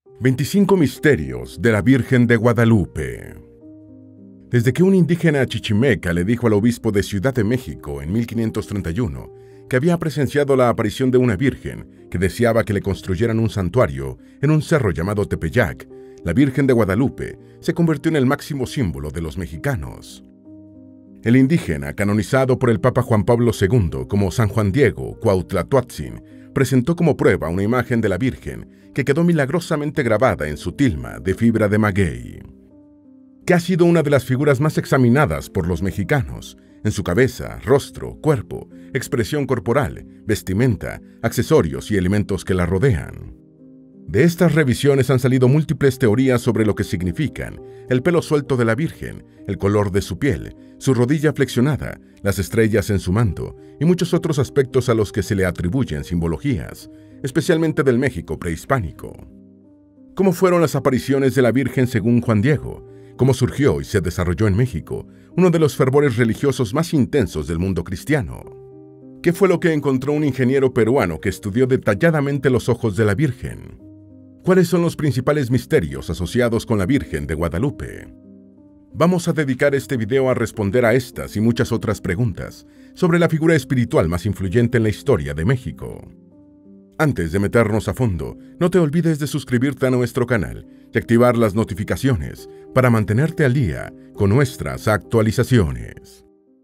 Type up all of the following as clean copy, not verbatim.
25 misterios de la Virgen de Guadalupe. Desde que un indígena chichimeca le dijo al obispo de Ciudad de México en 1531 que había presenciado la aparición de una virgen que deseaba que le construyeran un santuario en un cerro llamado Tepeyac, la Virgen de Guadalupe se convirtió en el máximo símbolo de los mexicanos. El indígena, canonizado por el Papa Juan Pablo II como San Juan Diego Cuauhtlatoatzin, presentó como prueba una imagen de la Virgen que quedó milagrosamente grabada en su tilma de fibra de maguey, que ha sido una de las figuras más examinadas por los mexicanos, en su cabeza, rostro, cuerpo, expresión corporal, vestimenta, accesorios y elementos que la rodean. De estas revisiones han salido múltiples teorías sobre lo que significan el pelo suelto de la Virgen, el color de su piel, su rodilla flexionada, las estrellas en su manto y muchos otros aspectos a los que se le atribuyen simbologías, especialmente del México prehispánico. ¿Cómo fueron las apariciones de la Virgen según Juan Diego? ¿Cómo surgió y se desarrolló en México uno de los fervores religiosos más intensos del mundo cristiano? ¿Qué fue lo que encontró un ingeniero peruano que estudió detalladamente los ojos de la Virgen? ¿Cuáles son los principales misterios asociados con la Virgen de Guadalupe? Vamos a dedicar este video a responder a estas y muchas otras preguntas sobre la figura espiritual más influyente en la historia de México. Antes de meternos a fondo, no te olvides de suscribirte a nuestro canal y activar las notificaciones para mantenerte al día con nuestras actualizaciones.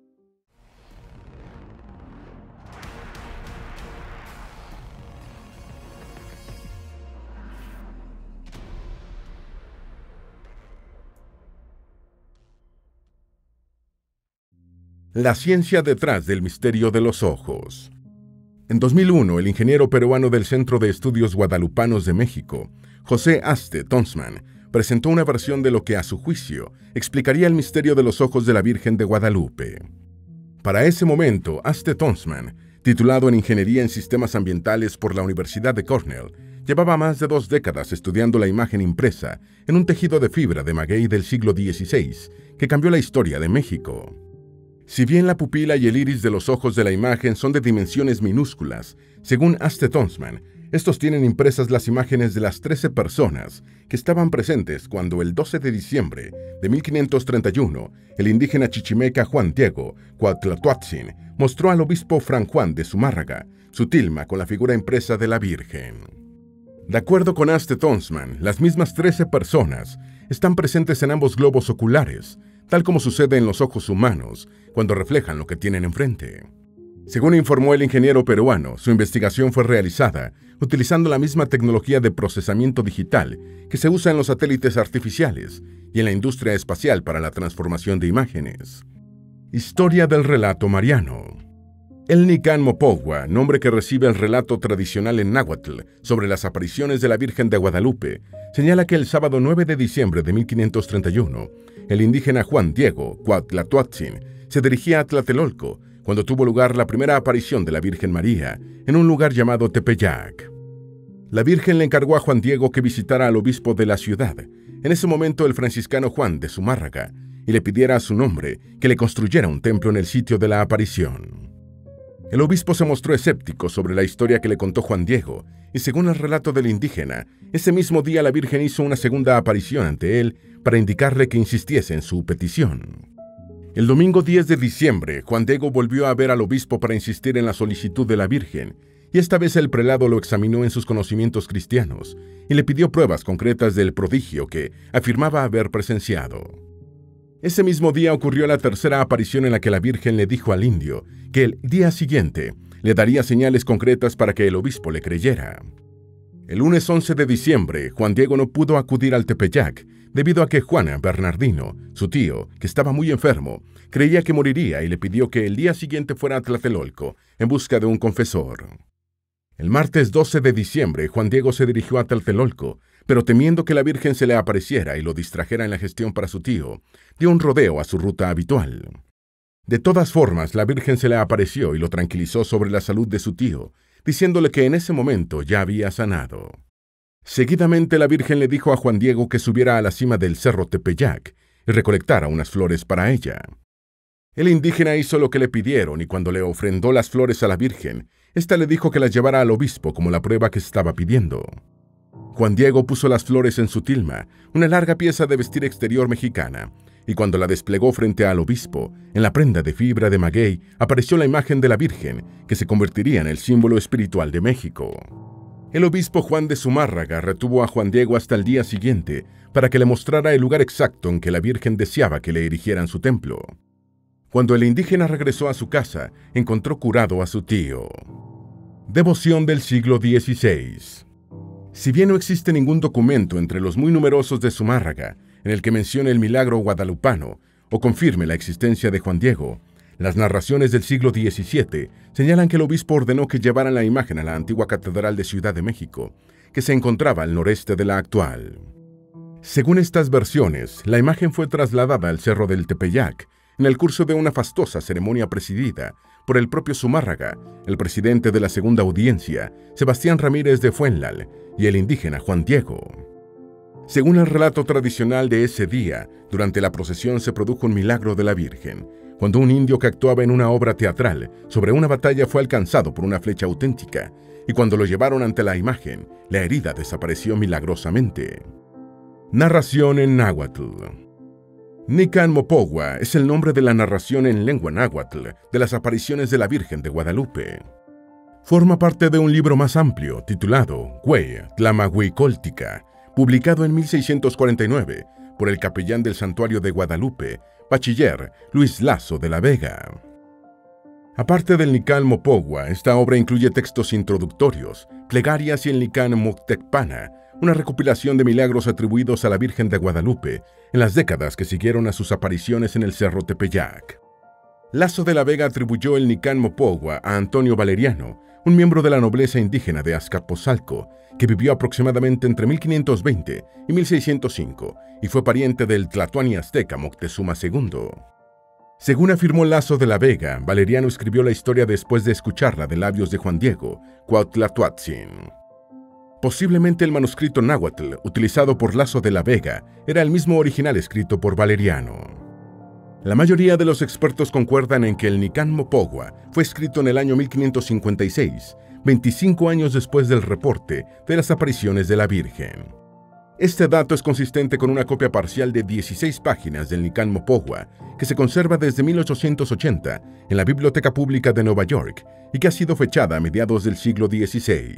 La ciencia detrás del misterio de los ojos. En 2001, el ingeniero peruano del Centro de Estudios Guadalupanos de México, José Aste Tonsman, presentó una versión de lo que, a su juicio, explicaría el misterio de los ojos de la Virgen de Guadalupe. Para ese momento, Aste Tonsman, titulado en Ingeniería en Sistemas Ambientales por la Universidad de Cornell, llevaba más de 2 décadas estudiando la imagen impresa en un tejido de fibra de maguey del siglo XVI, que cambió la historia de México. Si bien la pupila y el iris de los ojos de la imagen son de dimensiones minúsculas, según Aste Tonsman, estos tienen impresas las imágenes de las 13 personas que estaban presentes cuando el 12 de diciembre de 1531 el indígena chichimeca Juan Diego Cuauhtlatoatzin mostró al obispo Fray Juan de Zumárraga su tilma con la figura impresa de la Virgen. De acuerdo con Aste Tonsman, las mismas 13 personas están presentes en ambos globos oculares, tal como sucede en los ojos humanos cuando reflejan lo que tienen enfrente. Según informó el ingeniero peruano, su investigación fue realizada utilizando la misma tecnología de procesamiento digital que se usa en los satélites artificiales y en la industria espacial para la transformación de imágenes. Historia del relato mariano. El Nican Mopogua, nombre que recibe el relato tradicional en náhuatl sobre las apariciones de la Virgen de Guadalupe, señala que el sábado 9 de diciembre de 1531, el indígena Juan Diego Cuauhtlatoatzin se dirigía a Tlatelolco cuando tuvo lugar la primera aparición de la Virgen María en un lugar llamado Tepeyac. La Virgen le encargó a Juan Diego que visitara al obispo de la ciudad, en ese momento el franciscano Juan de Zumárraga, y le pidiera a su nombre que le construyera un templo en el sitio de la aparición. El obispo se mostró escéptico sobre la historia que le contó Juan Diego, y según el relato del indígena, ese mismo día la Virgen hizo una segunda aparición ante él para indicarle que insistiese en su petición. El domingo 10 de diciembre, Juan Diego volvió a ver al obispo para insistir en la solicitud de la Virgen, y esta vez el prelado lo examinó en sus conocimientos cristianos y le pidió pruebas concretas del prodigio que afirmaba haber presenciado. Ese mismo día ocurrió la tercera aparición en la que la Virgen le dijo al indio que el día siguiente le daría señales concretas para que el obispo le creyera. El lunes 11 de diciembre, Juan Diego no pudo acudir al Tepeyac debido a que Juan Bernardino, su tío, que estaba muy enfermo, creía que moriría y le pidió que el día siguiente fuera a Tlatelolco en busca de un confesor. El martes 12 de diciembre, Juan Diego se dirigió a Tlatelolco, pero temiendo que la Virgen se le apareciera y lo distrajera en la gestión para su tío, dio un rodeo a su ruta habitual. De todas formas, la Virgen se le apareció y lo tranquilizó sobre la salud de su tío, diciéndole que en ese momento ya había sanado. Seguidamente la Virgen le dijo a Juan Diego que subiera a la cima del cerro Tepeyac y recolectara unas flores para ella. El indígena hizo lo que le pidieron y cuando le ofrendó las flores a la Virgen, ésta le dijo que las llevara al obispo como la prueba que estaba pidiendo. Juan Diego puso las flores en su tilma, una larga pieza de vestir exterior mexicana, y cuando la desplegó frente al obispo, en la prenda de fibra de maguey apareció la imagen de la Virgen, que se convertiría en el símbolo espiritual de México. El obispo Juan de Zumárraga retuvo a Juan Diego hasta el día siguiente para que le mostrara el lugar exacto en que la Virgen deseaba que le erigieran su templo. Cuando el indígena regresó a su casa, encontró curado a su tío. Devoción del siglo XVI. Si bien no existe ningún documento entre los muy numerosos de Zumárraga en el que mencione el milagro guadalupano o confirme la existencia de Juan Diego, las narraciones del siglo XVII señalan que el obispo ordenó que llevaran la imagen a la antigua Catedral de Ciudad de México, que se encontraba al noreste de la actual. Según estas versiones, la imagen fue trasladada al Cerro del Tepeyac en el curso de una fastuosa ceremonia presidida por el propio Zumárraga, el presidente de la Segunda Audiencia, Sebastián Ramírez de Fuenlal, y el indígena Juan Diego. Según el relato tradicional de ese día, durante la procesión se produjo un milagro de la Virgen, cuando un indio que actuaba en una obra teatral sobre una batalla fue alcanzado por una flecha auténtica, y cuando lo llevaron ante la imagen, la herida desapareció milagrosamente. Narración en náhuatl. Nican Mopogua es el nombre de la narración en lengua náhuatl de las apariciones de la Virgen de Guadalupe. Forma parte de un libro más amplio titulado Güey Tlamahuicoltica, publicado en 1649 por el capellán del Santuario de Guadalupe, bachiller Luis Lazo de la Vega. Aparte del Nican Mopogua, esta obra incluye textos introductorios, plegarias y el Nican Moctecpana, una recopilación de milagros atribuidos a la Virgen de Guadalupe en las décadas que siguieron a sus apariciones en el Cerro Tepeyac. Lazo de la Vega atribuyó el Nican Mopogua a Antonio Valeriano, un miembro de la nobleza indígena de Azcapotzalco, que vivió aproximadamente entre 1520 y 1605 y fue pariente del tlatoani azteca Moctezuma II. Según afirmó Lazo de la Vega, Valeriano escribió la historia después de escucharla de labios de Juan Diego Cuauhtlatoatzin. Posiblemente el manuscrito náhuatl utilizado por Lazo de la Vega era el mismo original escrito por Valeriano. La mayoría de los expertos concuerdan en que el Nican Mopogua fue escrito en el año 1556, 25 años después del reporte de las apariciones de la Virgen. Este dato es consistente con una copia parcial de 16 páginas del Nican Mopogua, que se conserva desde 1880 en la Biblioteca Pública de Nueva York y que ha sido fechada a mediados del siglo XVI.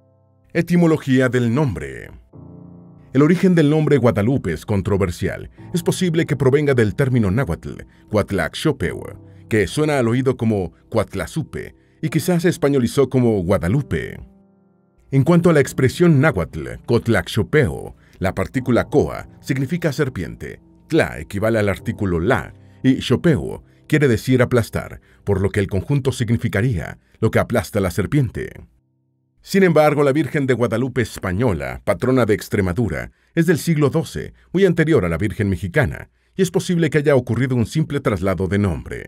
Etimología del nombre. El origen del nombre Guadalupe es controversial. Es posible que provenga del término náhuatl, Cuatlaxopeu, que suena al oído como Cuatlazupe, y quizás se españolizó como Guadalupe. En cuanto a la expresión náhuatl, Cotlaxopeo, la partícula coa significa serpiente, tla equivale al artículo la, y xopeo quiere decir aplastar, por lo que el conjunto significaría lo que aplasta la serpiente. Sin embargo, la Virgen de Guadalupe española, patrona de Extremadura, es del siglo XII, muy anterior a la Virgen mexicana, y es posible que haya ocurrido un simple traslado de nombre.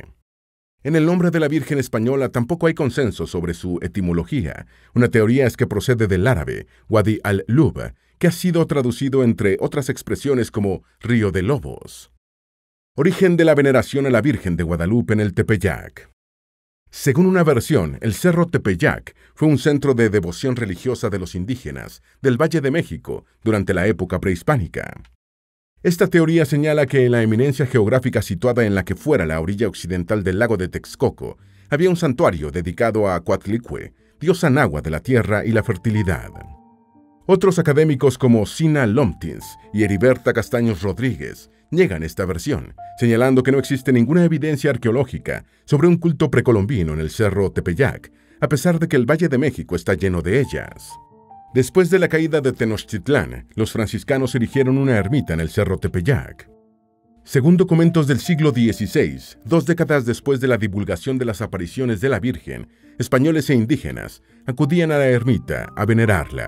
En el nombre de la Virgen española tampoco hay consenso sobre su etimología. Una teoría es que procede del árabe, Wadi al-Lub, que ha sido traducido entre otras expresiones como Río de Lobos. Origen de la veneración a la Virgen de Guadalupe en el Tepeyac. Según una versión, el Cerro Tepeyac fue un centro de devoción religiosa de los indígenas del Valle de México durante la época prehispánica. Esta teoría señala que en la eminencia geográfica situada en la que fuera la orilla occidental del lago de Texcoco, había un santuario dedicado a Coatlicue, diosa náhuatl de la tierra y la fertilidad. Otros académicos como Sina Lomtins y Heriberta Castaños Rodríguez niegan esta versión, señalando que no existe ninguna evidencia arqueológica sobre un culto precolombino en el Cerro Tepeyac, a pesar de que el Valle de México está lleno de ellas. Después de la caída de Tenochtitlán, los franciscanos erigieron una ermita en el Cerro Tepeyac. Según documentos del siglo XVI, 2 décadas después de la divulgación de las apariciones de la Virgen, españoles e indígenas acudían a la ermita a venerarla.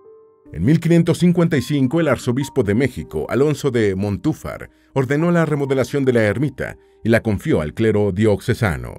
En 1555, el arzobispo de México, Alonso de Montúfar, ordenó la remodelación de la ermita y la confió al clero diocesano.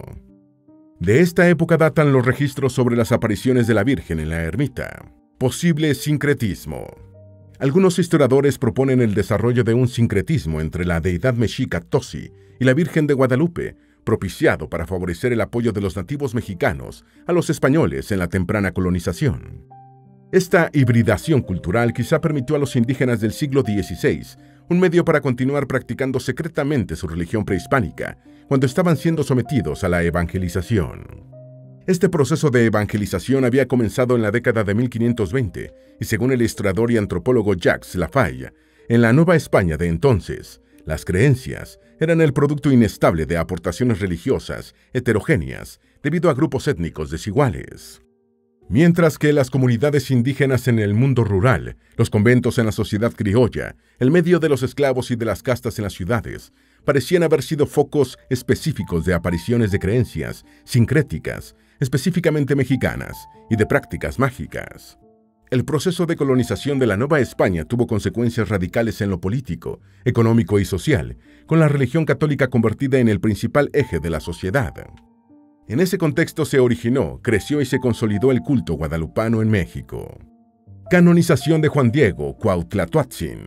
De esta época datan los registros sobre las apariciones de la Virgen en la ermita. Posible sincretismo. Algunos historiadores proponen el desarrollo de un sincretismo entre la deidad mexica Tosi y la Virgen de Guadalupe, propiciado para favorecer el apoyo de los nativos mexicanos a los españoles en la temprana colonización. Esta hibridación cultural quizá permitió a los indígenas del siglo XVI un medio para continuar practicando secretamente su religión prehispánica cuando estaban siendo sometidos a la evangelización. Este proceso de evangelización había comenzado en la década de 1520 y según el historiador y antropólogo Jacques Lafaille, en la Nueva España de entonces, las creencias eran el producto inestable de aportaciones religiosas heterogéneas debido a grupos étnicos desiguales. Mientras que las comunidades indígenas en el mundo rural, los conventos en la sociedad criolla, el medio de los esclavos y de las castas en las ciudades, parecían haber sido focos específicos de apariciones de creencias sincréticas, específicamente mexicanas, y de prácticas mágicas. El proceso de colonización de la Nueva España tuvo consecuencias radicales en lo político, económico y social, con la religión católica convertida en el principal eje de la sociedad. En ese contexto se originó, creció y se consolidó el culto guadalupano en México. Canonización de Juan Diego Cuauhtlatoatzin.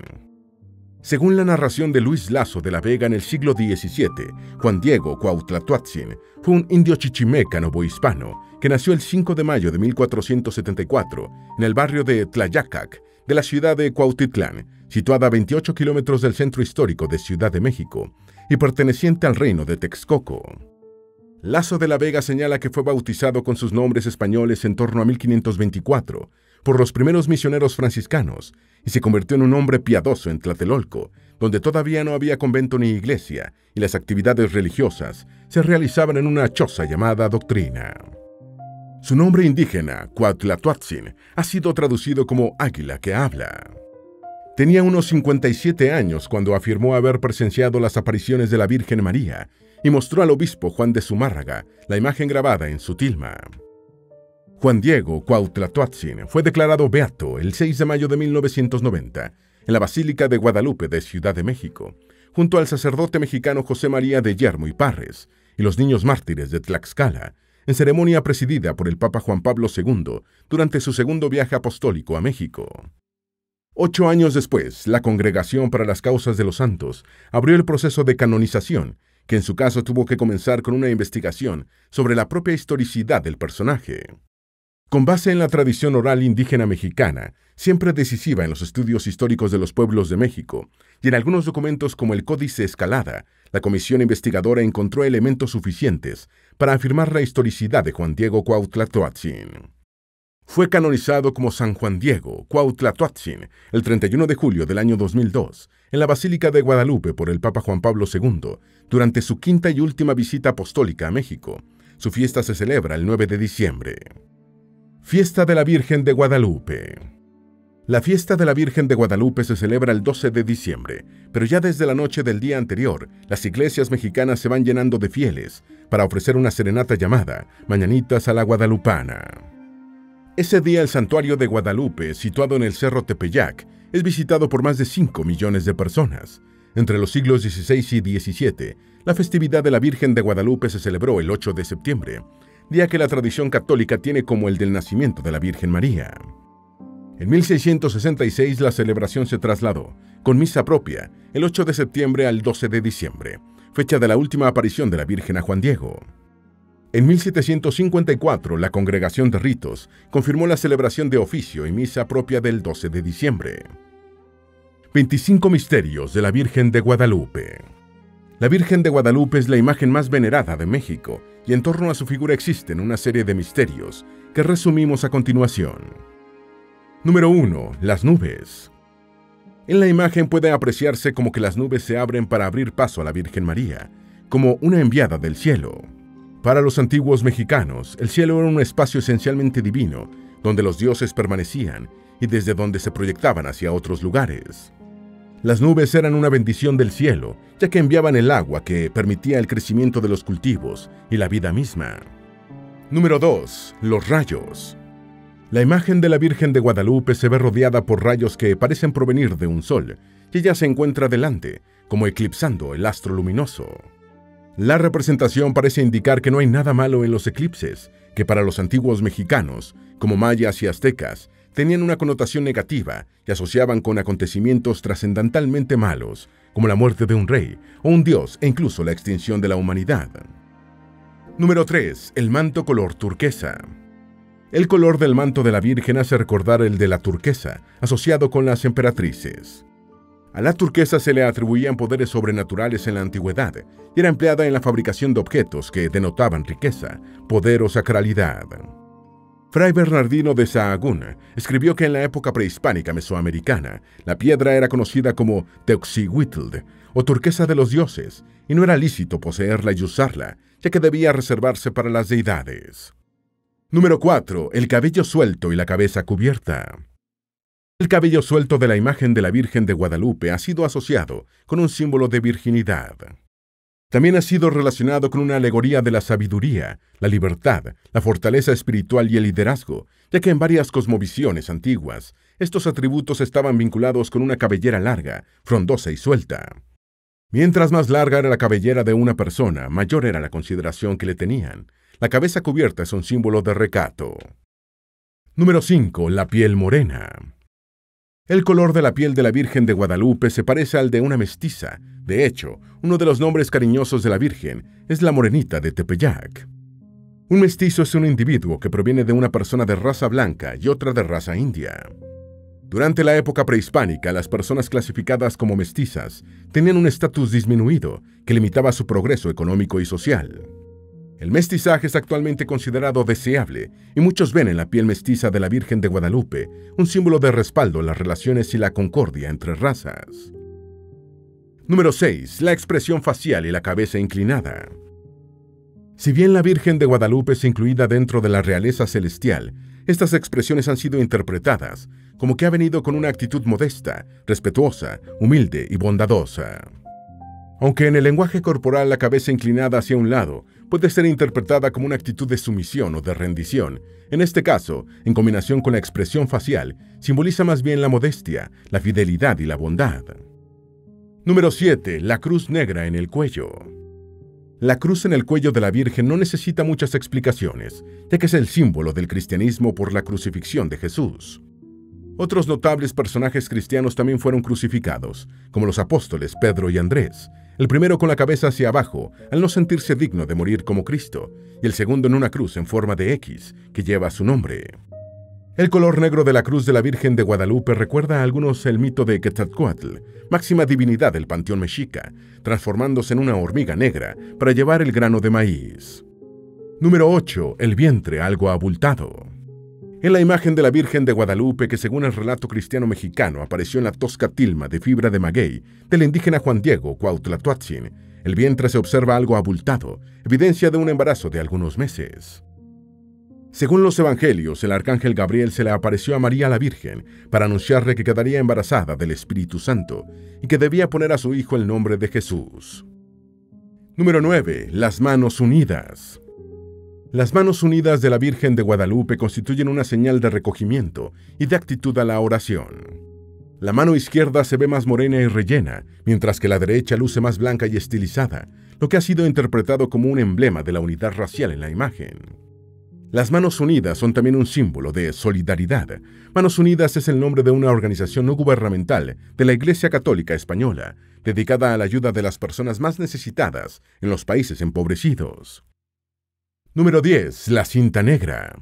Según la narración de Luis Lasso de la Vega en el siglo XVII, Juan Diego Cuauhtlatoatzin fue un indio chichimeca novohispano que nació el 5 de mayo de 1474 en el barrio de Tlayacac de la ciudad de Cuautitlán, situada a 28 kilómetros del centro histórico de Ciudad de México y perteneciente al reino de Texcoco. Lasso de la Vega señala que fue bautizado con sus nombres españoles en torno a 1524 por los primeros misioneros franciscanos y se convirtió en un hombre piadoso en Tlatelolco, donde todavía no había convento ni iglesia y las actividades religiosas se realizaban en una choza llamada Doctrina. Su nombre indígena, Cuauhtlatoatzin, ha sido traducido como águila que habla. Tenía unos 57 años cuando afirmó haber presenciado las apariciones de la Virgen María y mostró al obispo Juan de Zumárraga la imagen grabada en su tilma. Juan Diego Cuauhtlatoatzin fue declarado beato el 6 de mayo de 1990 en la Basílica de Guadalupe de Ciudad de México, junto al sacerdote mexicano José María de Yermo y Parres y los niños mártires de Tlaxcala, en ceremonia presidida por el Papa Juan Pablo II durante su segundo viaje apostólico a México. 8 años después, la Congregación para las Causas de los Santos abrió el proceso de canonización, que en su caso tuvo que comenzar con una investigación sobre la propia historicidad del personaje. Con base en la tradición oral indígena mexicana, siempre decisiva en los estudios históricos de los pueblos de México, y en algunos documentos como el Códice Escalada, la comisión investigadora encontró elementos suficientes para afirmar la historicidad de Juan Diego Cuauhtlatoatzin. Fue canonizado como San Juan Diego Cuauhtlatoatzin el 31 de julio del año 2002 en la Basílica de Guadalupe por el Papa Juan Pablo II durante su quinta y última visita apostólica a México. Su fiesta se celebra el 9 de diciembre. Fiesta de la Virgen de Guadalupe. La fiesta de la Virgen de Guadalupe se celebra el 12 de diciembre, pero ya desde la noche del día anterior, las iglesias mexicanas se van llenando de fieles para ofrecer una serenata llamada Mañanitas a la Guadalupana. Ese día el santuario de Guadalupe, situado en el Cerro Tepeyac, es visitado por más de 5 millones de personas. Entre los siglos XVI y XVII, la festividad de la Virgen de Guadalupe se celebró el 8 de septiembre, día que la tradición católica tiene como el del nacimiento de la Virgen María. En 1666 la celebración se trasladó, con misa propia, el 8 de septiembre al 12 de diciembre, fecha de la última aparición de la Virgen a Juan Diego. En 1754, la Congregación de Ritos confirmó la celebración de oficio y misa propia del 12 de diciembre. 25 misterios de la Virgen de Guadalupe. La Virgen de Guadalupe es la imagen más venerada de México y en torno a su figura existen una serie de misterios que resumimos a continuación. Número 1. Las nubes. En la imagen puede apreciarse como que las nubes se abren para abrir paso a la Virgen María, como una enviada del cielo. Para los antiguos mexicanos, el cielo era un espacio esencialmente divino, donde los dioses permanecían y desde donde se proyectaban hacia otros lugares. Las nubes eran una bendición del cielo, ya que enviaban el agua que permitía el crecimiento de los cultivos y la vida misma. Número 2. Los rayos. La imagen de la Virgen de Guadalupe se ve rodeada por rayos que parecen provenir de un sol, y ella se encuentra delante, como eclipsando el astro luminoso. La representación parece indicar que no hay nada malo en los eclipses, que para los antiguos mexicanos, como mayas y aztecas, tenían una connotación negativa y asociaban con acontecimientos trascendentalmente malos, como la muerte de un rey o un dios e incluso la extinción de la humanidad. Número 3. El manto color turquesa. El color del manto de la Virgen hace recordar el de la turquesa, asociado con las emperatrices. A la turquesa se le atribuían poderes sobrenaturales en la antigüedad y era empleada en la fabricación de objetos que denotaban riqueza, poder o sacralidad. Fray Bernardino de Sahagún escribió que en la época prehispánica mesoamericana, la piedra era conocida como Teoxihuitl, o turquesa de los dioses, y no era lícito poseerla y usarla, ya que debía reservarse para las deidades. Número 4. El cabello suelto y la cabeza cubierta. El cabello suelto de la imagen de la Virgen de Guadalupe ha sido asociado con un símbolo de virginidad. También ha sido relacionado con una alegoría de la sabiduría, la libertad, la fortaleza espiritual y el liderazgo, ya que en varias cosmovisiones antiguas, estos atributos estaban vinculados con una cabellera larga, frondosa y suelta. Mientras más larga era la cabellera de una persona, mayor era la consideración que le tenían. La cabeza cubierta es un símbolo de recato. Número 5. La piel morena. El color de la piel de la Virgen de Guadalupe se parece al de una mestiza. De hecho, uno de los nombres cariñosos de la Virgen es la Morenita de Tepeyac. Un mestizo es un individuo que proviene de una persona de raza blanca y otra de raza india. Durante la época prehispánica, las personas clasificadas como mestizas tenían un estatus disminuido que limitaba su progreso económico y social. El mestizaje es actualmente considerado deseable y muchos ven en la piel mestiza de la Virgen de Guadalupe un símbolo de respaldo en las relaciones y la concordia entre razas. Número 6. La expresión facial y la cabeza inclinada. Si bien la Virgen de Guadalupe es incluida dentro de la realeza celestial, estas expresiones han sido interpretadas como que ha venido con una actitud modesta, respetuosa, humilde y bondadosa. Aunque en el lenguaje corporal la cabeza inclinada hacia un lado puede ser interpretada como una actitud de sumisión o de rendición, en este caso, en combinación con la expresión facial, simboliza más bien la modestia, la fidelidad y la bondad. Número 7. La cruz negra en el cuello. La cruz en el cuello de la Virgen no necesita muchas explicaciones, ya que es el símbolo del cristianismo por la crucifixión de Jesús. Otros notables personajes cristianos también fueron crucificados, como los apóstoles Pedro y Andrés, el primero con la cabeza hacia abajo, al no sentirse digno de morir como Cristo, y el segundo en una cruz en forma de X, que lleva su nombre. El color negro de la cruz de la Virgen de Guadalupe recuerda a algunos el mito de Quetzalcóatl, máxima divinidad del panteón mexica, transformándose en una hormiga negra para llevar el grano de maíz. Número 8. El vientre algo abultado. En la imagen de la Virgen de Guadalupe, que según el relato cristiano mexicano apareció en la tosca tilma de fibra de maguey del indígena Juan Diego Cuauhtlatoatzin, el vientre se observa algo abultado, evidencia de un embarazo de algunos meses. Según los evangelios, el arcángel Gabriel se le apareció a María la Virgen para anunciarle que quedaría embarazada del Espíritu Santo y que debía poner a su hijo el nombre de Jesús. Número 9. Las manos unidas. Las manos unidas de la Virgen de Guadalupe constituyen una señal de recogimiento y de actitud a la oración. La mano izquierda se ve más morena y rellena, mientras que la derecha luce más blanca y estilizada, lo que ha sido interpretado como un emblema de la unidad racial en la imagen. Las Manos Unidas son también un símbolo de solidaridad. Manos Unidas es el nombre de una organización no gubernamental de la Iglesia Católica Española, dedicada a la ayuda de las personas más necesitadas en los países empobrecidos. Número 10. La cinta negra.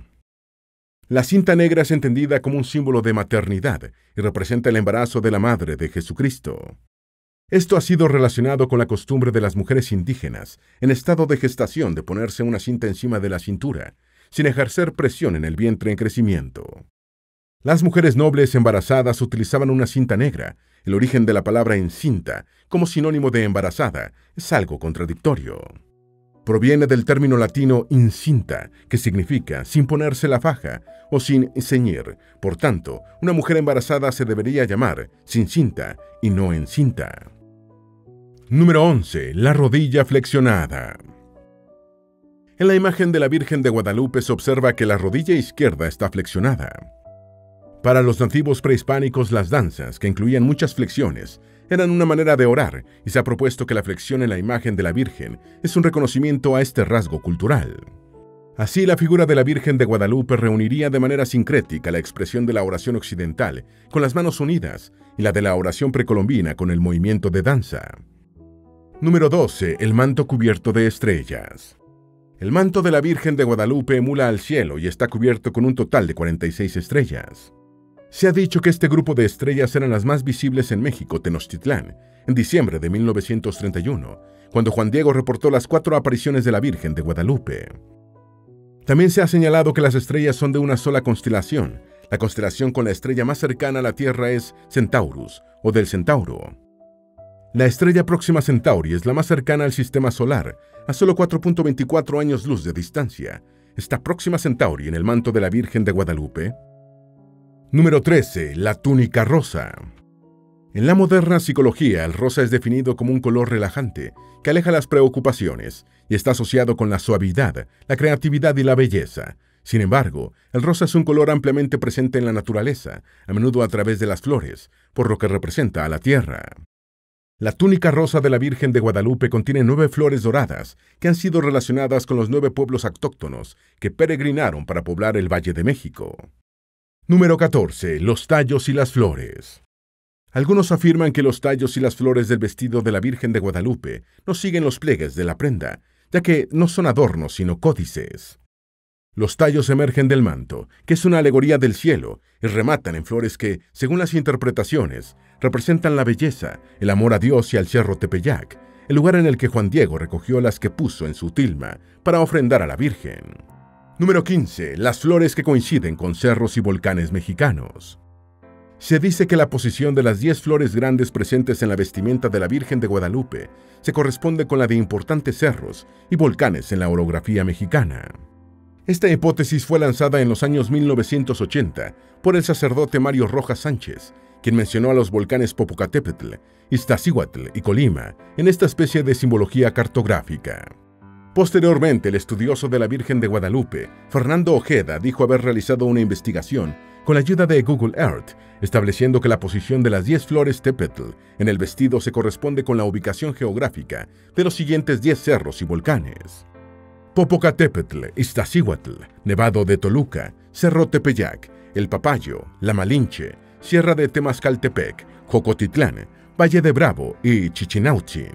La cinta negra es entendida como un símbolo de maternidad y representa el embarazo de la Madre de Jesucristo. Esto ha sido relacionado con la costumbre de las mujeres indígenas en estado de gestación de ponerse una cinta encima de la cintura, sin ejercer presión en el vientre en crecimiento. Las mujeres nobles embarazadas utilizaban una cinta negra. El origen de la palabra encinta, como sinónimo de embarazada, es algo contradictorio. Proviene del término latino incinta, que significa sin ponerse la faja o sin ceñir. Por tanto, una mujer embarazada se debería llamar sin cinta y no encinta. Número 11. La rodilla flexionada. En la imagen de la Virgen de Guadalupe se observa que la rodilla izquierda está flexionada. Para los nativos prehispánicos, las danzas, que incluían muchas flexiones, eran una manera de orar, y se ha propuesto que la flexión en la imagen de la Virgen es un reconocimiento a este rasgo cultural. Así, la figura de la Virgen de Guadalupe reuniría de manera sincrética la expresión de la oración occidental con las manos unidas y la de la oración precolombina con el movimiento de danza. Número 12. El manto cubierto de estrellas. El manto de la Virgen de Guadalupe emula al cielo y está cubierto con un total de 46 estrellas. Se ha dicho que este grupo de estrellas eran las más visibles en México, Tenochtitlán, en diciembre de 1931, cuando Juan Diego reportó las 4 apariciones de la Virgen de Guadalupe. También se ha señalado que las estrellas son de una sola constelación. La constelación con la estrella más cercana a la Tierra es Centaurus, o del Centauro. La estrella Próxima Centauri es la más cercana al sistema solar, a solo 4.24 años luz de distancia. ¿Está Próxima Centauri en el manto de la Virgen de Guadalupe? Número 13. La túnica rosa. En la moderna psicología, el rosa es definido como un color relajante, que aleja las preocupaciones, y está asociado con la suavidad, la creatividad y la belleza. Sin embargo, el rosa es un color ampliamente presente en la naturaleza, a menudo a través de las flores, por lo que representa a la tierra. La túnica rosa de la Virgen de Guadalupe contiene 9 flores doradas, que han sido relacionadas con los 9 pueblos autóctonos que peregrinaron para poblar el Valle de México. Número 14. Los tallos y las flores. Algunos afirman que los tallos y las flores del vestido de la Virgen de Guadalupe no siguen los pliegues de la prenda, ya que no son adornos sino códices. Los tallos emergen del manto, que es una alegoría del cielo, y rematan en flores que, según las interpretaciones, representan la belleza, el amor a Dios y al Cerro Tepeyac, el lugar en el que Juan Diego recogió las que puso en su tilma para ofrendar a la Virgen. Número 15. Las flores que coinciden con cerros y volcanes mexicanos. Se dice que la posición de las 10 flores grandes presentes en la vestimenta de la Virgen de Guadalupe se corresponde con la de importantes cerros y volcanes en la orografía mexicana. Esta hipótesis fue lanzada en los años 1980 por el sacerdote Mario Rojas Sánchez, quien mencionó a los volcanes Popocatépetl, Iztaccíhuatl y Colima en esta especie de simbología cartográfica. Posteriormente, el estudioso de la Virgen de Guadalupe, Fernando Ojeda, dijo haber realizado una investigación con la ayuda de Google Earth, estableciendo que la posición de las 10 flores Tepetl en el vestido se corresponde con la ubicación geográfica de los siguientes 10 cerros y volcanes: Popocatépetl, Iztaccíhuatl, Nevado de Toluca, Cerro Tepeyac, El Papayo, La Malinche, Sierra de Temascaltepec, Jocotitlán, Valle de Bravo y Chichinautzin.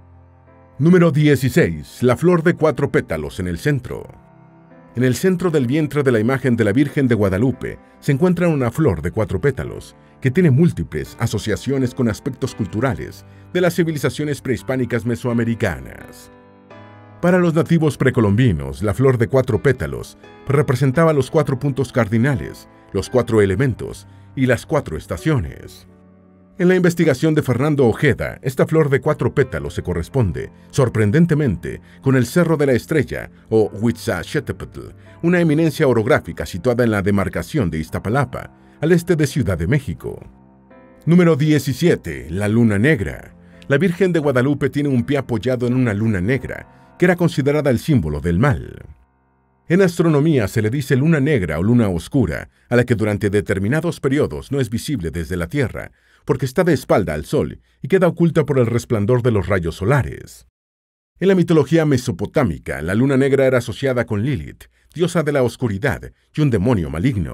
Número 16. La flor de 4 pétalos en el centro. En el centro del vientre de la imagen de la Virgen de Guadalupe se encuentra una flor de 4 pétalos, que tiene múltiples asociaciones con aspectos culturales de las civilizaciones prehispánicas mesoamericanas. Para los nativos precolombinos, la flor de 4 pétalos representaba los 4 puntos cardinales, los 4 elementos y las 4 estaciones. En la investigación de Fernando Ojeda, esta flor de 4 pétalos se corresponde, sorprendentemente, con el Cerro de la Estrella, o Huitzaxetepetl, una eminencia orográfica situada en la demarcación de Iztapalapa, al este de Ciudad de México. Número 17. La Luna Negra. La Virgen de Guadalupe tiene un pie apoyado en una luna negra, que era considerada el símbolo del mal. En astronomía se le dice luna negra o luna oscura, a la que durante determinados periodos no es visible desde la Tierra, porque está de espalda al Sol y queda oculta por el resplandor de los rayos solares. En la mitología mesopotámica, la luna negra era asociada con Lilith, diosa de la oscuridad y un demonio maligno.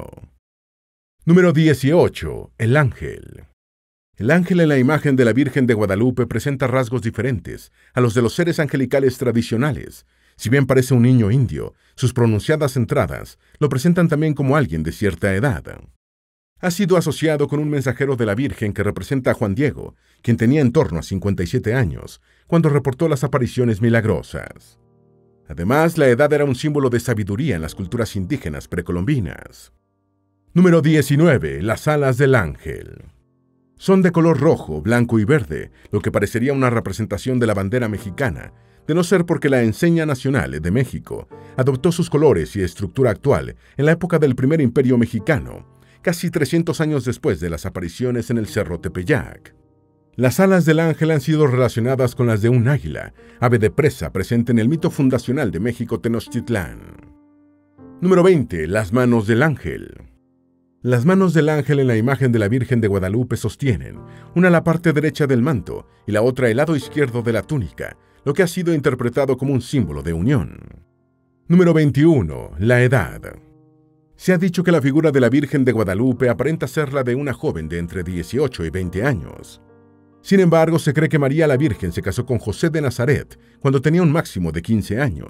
Número 18. El ángel. El ángel en la imagen de la Virgen de Guadalupe presenta rasgos diferentes a los de los seres angelicales tradicionales. Si bien parece un niño indio, sus pronunciadas entradas lo presentan también como alguien de cierta edad. Ha sido asociado con un mensajero de la Virgen que representa a Juan Diego, quien tenía en torno a 57 años, cuando reportó las apariciones milagrosas. Además, la edad era un símbolo de sabiduría en las culturas indígenas precolombinas. Número 19. Las alas del ángel. Son de color rojo, blanco y verde, lo que parecería una representación de la bandera mexicana, de no ser porque la Enseña Nacional de México adoptó sus colores y estructura actual en la época del primer imperio mexicano, casi 300 años después de las apariciones en el Cerro Tepeyac. Las alas del ángel han sido relacionadas con las de un águila, ave de presa presente en el mito fundacional de México Tenochtitlán. Número 20. Las manos del ángel. Las manos del ángel en la imagen de la Virgen de Guadalupe sostienen, una la parte derecha del manto y la otra el lado izquierdo de la túnica, lo que ha sido interpretado como un símbolo de unión. Número 21. La edad. Se ha dicho que la figura de la Virgen de Guadalupe aparenta ser la de una joven de entre 18 y 20 años. Sin embargo, se cree que María la Virgen se casó con José de Nazaret cuando tenía un máximo de 15 años,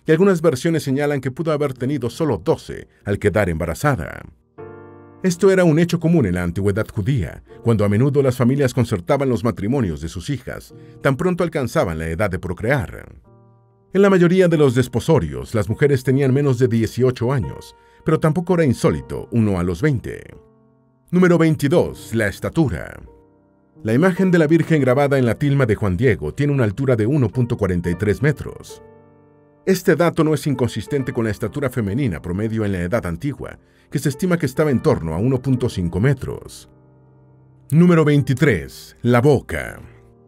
y algunas versiones señalan que pudo haber tenido solo 12 al quedar embarazada. Esto era un hecho común en la antigüedad judía, cuando a menudo las familias concertaban los matrimonios de sus hijas, tan pronto alcanzaban la edad de procrear. En la mayoría de los desposorios, las mujeres tenían menos de 18 años, pero tampoco era insólito uno a los 20. Número 22. La estatura. La imagen de la Virgen grabada en la tilma de Juan Diego tiene una altura de 1.43 metros. Este dato no es inconsistente con la estatura femenina promedio en la Edad Antigua, que se estima que estaba en torno a 1.5 metros. Número 23. La boca.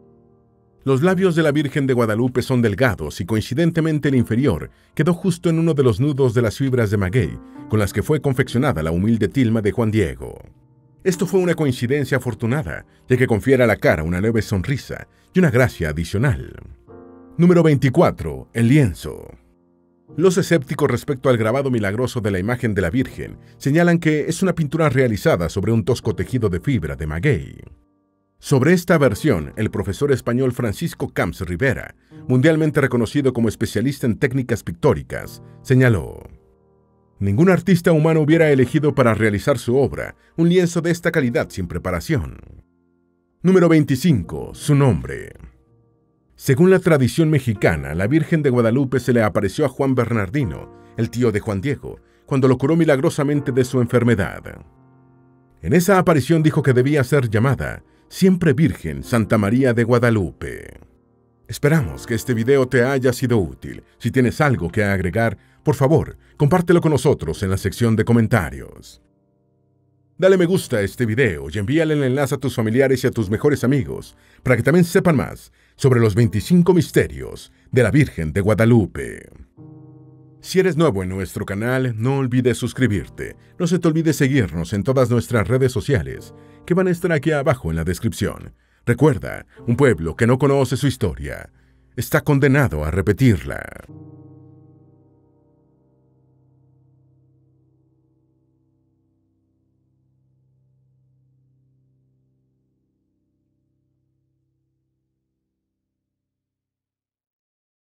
Los labios de la Virgen de Guadalupe son delgados y coincidentemente el inferior quedó justo en uno de los nudos de las fibras de maguey con las que fue confeccionada la humilde tilma de Juan Diego. Esto fue una coincidencia afortunada, ya que confiere a la cara una leve sonrisa y una gracia adicional. Número 24. El lienzo. Los escépticos respecto al grabado milagroso de la imagen de la Virgen señalan que es una pintura realizada sobre un tosco tejido de fibra de maguey. Sobre esta versión, el profesor español Francisco Camps Rivera, mundialmente reconocido como especialista en técnicas pictóricas, señaló: ningún artista humano hubiera elegido para realizar su obra un lienzo de esta calidad sin preparación. Número 25. Su nombre. Según la tradición mexicana, la Virgen de Guadalupe se le apareció a Juan Bernardino, el tío de Juan Diego, cuando lo curó milagrosamente de su enfermedad. En esa aparición dijo que debía ser llamada Siempre Virgen Santa María de Guadalupe. Esperamos que este video te haya sido útil. Si tienes algo que agregar, por favor, compártelo con nosotros en la sección de comentarios. Dale me gusta a este video y envíale el enlace a tus familiares y a tus mejores amigos para que también sepan más sobre los 25 misterios de la Virgen de Guadalupe. Si eres nuevo en nuestro canal, no olvides suscribirte. No se te olvide seguirnos en todas nuestras redes sociales, que van a estar aquí abajo en la descripción. Recuerda, un pueblo que no conoce su historia está condenado a repetirla.